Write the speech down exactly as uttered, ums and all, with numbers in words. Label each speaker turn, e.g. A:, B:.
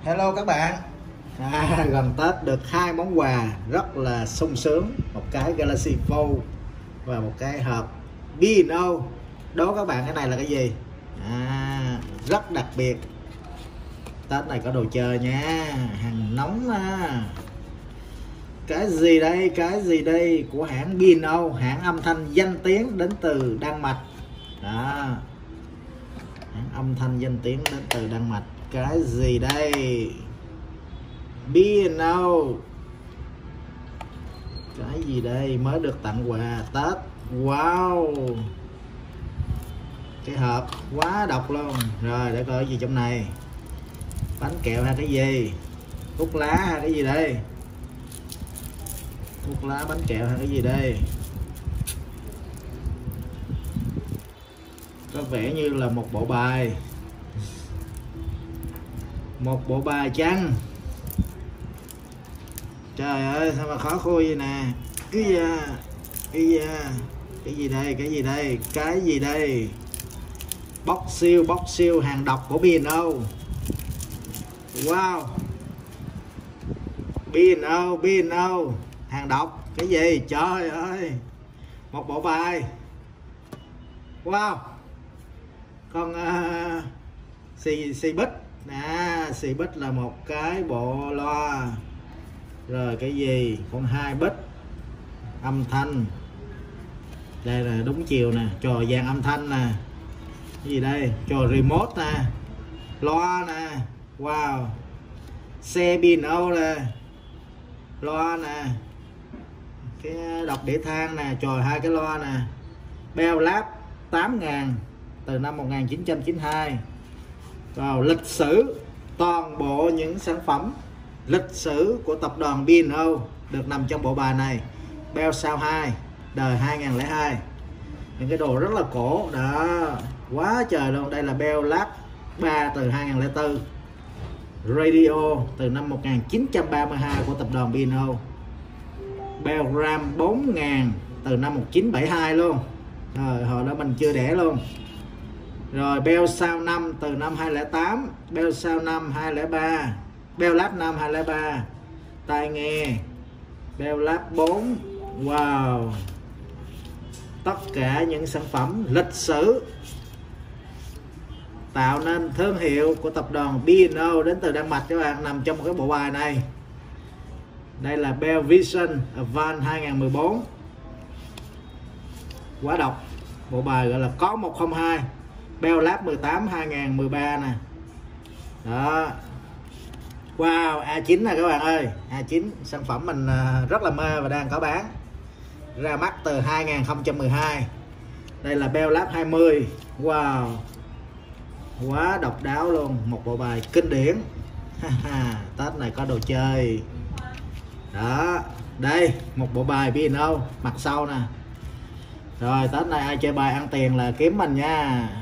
A: Hello các bạn. À, gần Tết được hai món quà rất là sung sướng, một cái Galaxy Fold và một cái hộp bê and o. Đố các bạn cái này là cái gì? À, rất đặc biệt. Tết này có đồ chơi nha, hàng nóng à. Cái gì đây? Cái gì đây? Của hãng bê and o, hãng âm thanh danh tiếng đến từ Đan Mạch. Đó. Hãng âm thanh danh tiếng đến từ Đan Mạch. Cái gì đây? bê and o. Cái gì đây? Mới được tặng quà Tết. Wow, cái hộp quá độc luôn. Rồi để coi gì trong này. Bánh kẹo hay cái gì? Thuốc lá hay cái gì đây? Thuốc lá, bánh kẹo hay cái gì đây? Có vẻ như là một bộ bài. Một bộ bài chăng? Trời ơi, sao mà khó khui vậy nè. Ý da, ý da. Cái gì đây? Cái gì đây? Cái gì đây? Bóc siêu, bóc siêu hàng độc của bê and o. Wow, bê and o, bê and o, hàng độc. Cái gì? Trời ơi, một bộ bài. Wow, con uh, xì xì bích. À, xì bích là một cái bộ loa. Rồi cái gì? Con hai bích âm thanh. Đây là đúng chiều nè, trò dàn âm thanh nè. Cái gì đây? Trò remote nè, loa nè. Wow, xe bê and o nè, loa nè, cái đọc đĩa than nè, trò hai cái loa nè. Bell Lab tám ngàn từ năm một nghìn chín trăm chín mươi hai. Vào lịch sử, toàn bộ những sản phẩm lịch sử của tập đoàn bê and o được nằm trong bộ bài này. Bell Sound hai đời hai nghìn không trăm lẻ hai. Những cái đồ rất là cổ đó, quá trời luôn. Đây là Bell Lab ba từ hai nghìn không trăm lẻ bốn. Radio từ năm một nghìn chín trăm ba mươi hai của tập đoàn bê and o. Bell Ram bốn nghìn từ năm một nghìn chín trăm bảy mươi hai luôn. Rồi, hồi đó mình chưa đẻ luôn. Rồi Bell Sound năm từ năm hai nghìn không trăm lẻ tám. Bell Sound năm hai nghìn không trăm lẻ ba. Bell Lab năm hai nghìn không trăm lẻ ba. Tai nghe Bell Lab bốn. Wow, tất cả những sản phẩm lịch sử tạo nên thương hiệu của tập đoàn bê and o đến từ Đan Mạch các bạn, nằm trong một cái bộ bài này. Đây là Bell Vision Advance hai nghìn không trăm mười bốn. Quá độc. Bộ bài gọi là có một không hai. Bell Lab mười tám hai nghìn không trăm mười ba nè. Đó. Wow, A chín nè các bạn ơi. A chín, sản phẩm mình rất là mê và đang có bán. Ra mắt từ hai nghìn không trăm mười hai. Đây là Bell Lab hai mươi. Wow, quá độc đáo luôn. Một bộ bài kinh điển. Tết này có đồ chơi. Đó. Đây, một bộ bài bê and o mặt sau nè. Rồi Tết này ai chơi bài ăn tiền là kiếm mình nha.